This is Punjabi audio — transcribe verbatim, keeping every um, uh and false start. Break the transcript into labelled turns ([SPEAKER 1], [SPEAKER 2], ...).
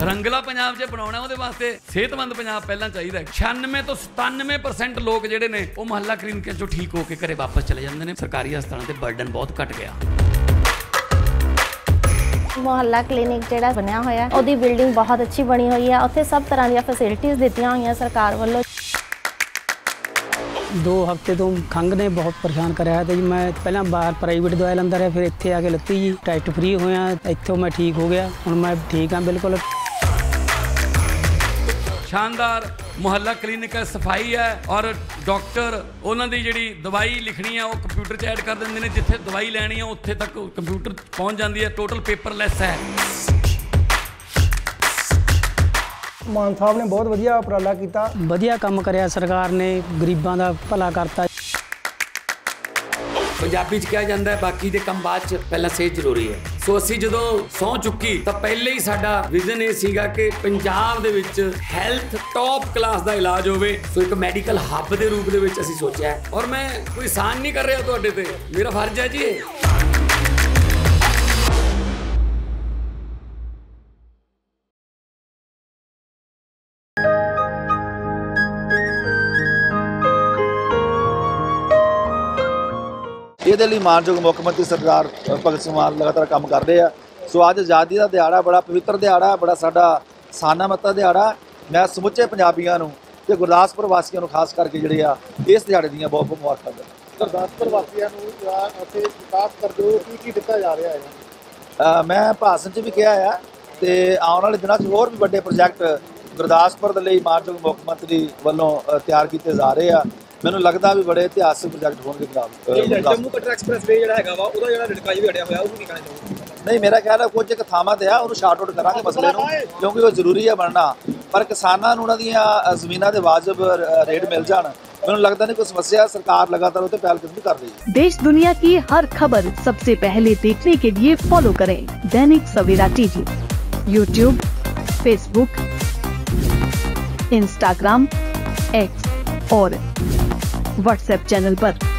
[SPEAKER 1] रंगला पंजाब च बनाउणा ਉਹਦੇ ਵਾਸਤੇ ਸਿਹਤਮੰਦ ਪੰਜਾਬ ਪਹਿਲਾਂ ਚਾਹੀਦਾ ਹੈ। छियानवे ਤੋਂ सतानवे परसेंट ਲੋਕ ਜਿਹੜੇ ਨੇ ਉਹ ਮੁਹੱਲਾ ਕਲੀਨਿਕਾਂ ਚੋਂ ਠੀਕ ਹੋ ਕੇ ਘਰੇ ਵਾਪਸ ਚਲੇ ਜਾਂਦੇ ਨੇ। ਸਰਕਾਰੀ ਹਸਪਤਾਲਾਂ ਤੇ ਬਰਡਨ ਬਹੁਤ ਘਟ ਗਿਆ।
[SPEAKER 2] ਮੁਹੱਲਾ ਕਲੀਨਿਕ ਜਿਹੜਾ ਬਣਿਆ ਹੋਇਆ ਉਹਦੀ ਬਿਲਡਿੰਗ ਬਹੁਤ ਅੱਛੀ ਬਣੀ ਹੋਈ ਹੈ। ਉੱਥੇ ਸਭ ਤਰ੍ਹਾਂ ਦੀਆਂ ਫੈਸਿਲਿਟੀਆਂ ਦਿੱਤੀਆਂ ਹੋਈਆਂ ਸਰਕਾਰ ਵੱਲੋਂ।
[SPEAKER 3] दो हफ्ते तो खंघ ने बहुत परेशान कराया तो जी मैं पहला बाहर प्राइवेट दवाई लंदा रहा, फिर इत्थे आके लत्ती जी टेस्ट फ्री होया, इत्थों मैं ठीक हो गया। हुण मैं ठीक हाँ बिल्कुल।
[SPEAKER 1] शानदार मुहल्ला क्लीनिक है, सफाई है और डॉक्टर उन्होंने जी दवाई लिखनी है वो कंप्यूटर च ऐड कर देंगे ने। जिथे दवाई लैनी है उत्थे तक कंप्यूटर पहुँच जाती है। टोटल पेपरलैस है।
[SPEAKER 4] मान साहब ने बहुत वधिया उपराला किया,
[SPEAKER 3] वधिया काम कराया सरकार ने, गरीबां दा भला करता।
[SPEAKER 1] पंजाबी च कहा जाता है बाकी दे काम बाद च पहला सेहत जरूरी है। सो असी जदों सौं चुकी तो पहले ही साडा विजन ये सीगा कि पंजाब दे विच हैल्थ टॉप क्लास दा इलाज होवे। सो एक मैडिकल हब दे रूप दे विच असी सोचिया है। और मैं कोई एहसान नहीं कर रहा तुहाडे ते, मेरा फर्ज है जी।
[SPEAKER 5] ਇਹਦੇ ਲਈ ਮਾਨਯੋਗ ਮੁੱਖ ਮੰਤਰੀ ਸਰਦਾਰ ਭਗਤ ਸਿੰਘ ਮਾਨ ਲਗਾਤਾਰ ਕੰਮ ਕਰ ਰਹੇ ਆ। ਸੋ ਅੱਜ ਆਜ਼ਾਦੀ ਦਾ ਦਿਹਾੜਾ ਬੜਾ ਪਵਿੱਤਰ ਦਿਹਾੜਾ, ਬੜਾ ਸਾਡਾ ਸਾਨਾਮਤਾ ਦਿਹਾੜਾ। ਮੈਂ ਸਮੁੱਚੇ ਪੰਜਾਬੀਆਂ ਨੂੰ ਤੇ ਗੁਰਦਾਸਪੁਰ ਵਾਸੀਆਂ ਨੂੰ ਖਾਸ ਕਰਕੇ ਜਿਹੜੇ ਆ ਇਸ ਦਿਹਾੜੇ ਦੀਆਂ ਬਹੁਤ ਬਹੁਤ ਮੁਬਾਰਕਾਂ ਦਿੰਦਾ।
[SPEAKER 6] ਗੁਰਦਾਸਪੁਰ ਵਾਸੀਆਂ ਨੂੰ ਅਤੇ ਵਿਕਾਸ ਕਰਦੇ ਹੋ ਕੀ ਕੀ ਦਿੱਤਾ ਜਾ ਰਿਹਾ ਹੈ?
[SPEAKER 5] ਮੈਂ ਭਾਸ਼ਣ 'ਚ ਵੀ ਕਿਹਾ ਆ ਤੇ ਆਉਣ ਵਾਲੇ ਦਿਨਾਂ 'ਚ ਹੋਰ ਵੀ ਵੱਡੇ ਪ੍ਰੋਜੈਕਟ ਗੁਰਦਾਸਪੁਰ ਦੇ ਲਈ ਮਾਨਯੋਗ ਮੁੱਖ ਮੰਤਰੀ ਵੱਲੋਂ ਤਿਆਰ ਕੀਤੇ ਜਾ ਰਹੇ ਆ। ਮੈਨੂੰ ਲੱਗਦਾ ਵੀ ਬੜੇ ਇਤਿਹਾਸਕ ਪ੍ਰੋਜੈਕਟ ਹੋਣਗੇ ਜਨਾਬ।
[SPEAKER 6] ਜੰਮੂ ਕਟੜਾ ਐਕਸਪ੍ਰੈਸ ਵੇ ਜਿਹੜਾ ਹੈਗਾ ਵਾ ਉਹਦਾ ਜਿਹੜਾ ਲਟਕਾਈ ਵੀ ਅੜਿਆ ਹੋਇਆ ਉਹਨੂੰ ਕੀ ਕਹਿਣਾ ਚਾਹੋਗੇ?
[SPEAKER 5] ਨਹੀਂ, ਮੇਰਾ ਖਿਆਲ ਹੈ ਕੁਝ ਇੱਕ ਥਾਵਾਂ ਤੇ ਆ ਉਹਨੂੰ ਸ਼ਾਰਟ ਆਊਟ ਕਰਾਂਗੇ ਮਸਲੇ ਨੂੰ, ਕਿਉਂਕਿ ਉਹ ਜ਼ਰੂਰੀ ਹੈ ਬਣਨਾ। ਪਰ ਕਿਸਾਨਾਂ ਨੂੰ ਉਹਨਾਂ ਦੀਆਂ ਜ਼ਮੀਨਾਂ ਦੇ ਵਾਜਬ ਰੇਟ ਮਿਲ ਜਾਣ, ਮੈਨੂੰ लगता नहीं कोई समस्या। सरकार लगातार उसे पहलकदमी कर रही है।
[SPEAKER 7] देश दुनिया की हर खबर सबसे पहले देखने के लिए फॉलो करें Dainik Savera TV, YouTube, Facebook, Instagram, X और व्हाट्सएप चैनल पर।